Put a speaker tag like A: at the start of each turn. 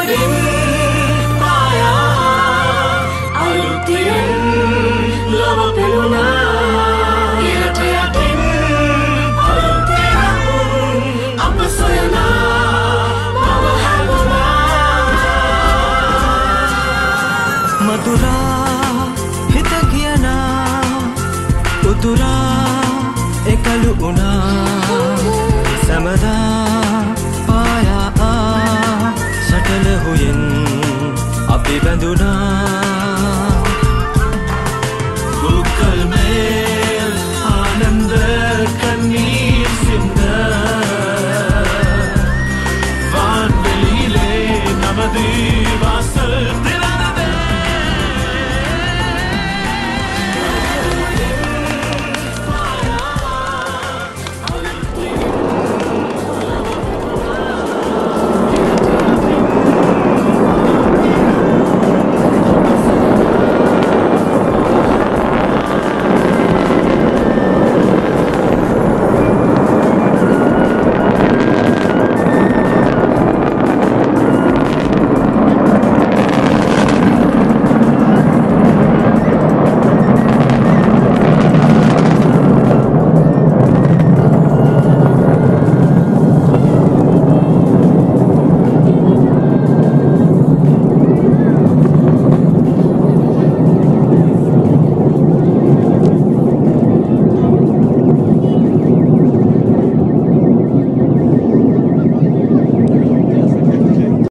A: උඩින් මායා අලුතින් ලොව පෙනුණා ඉරට යටින් අලුතින් අප සොයනා මව හැලුණා මధుරා හිත කියනා උතුරා එකලු වුණා සමදා පායා සටල හුයෙන් අපි බැඳුණා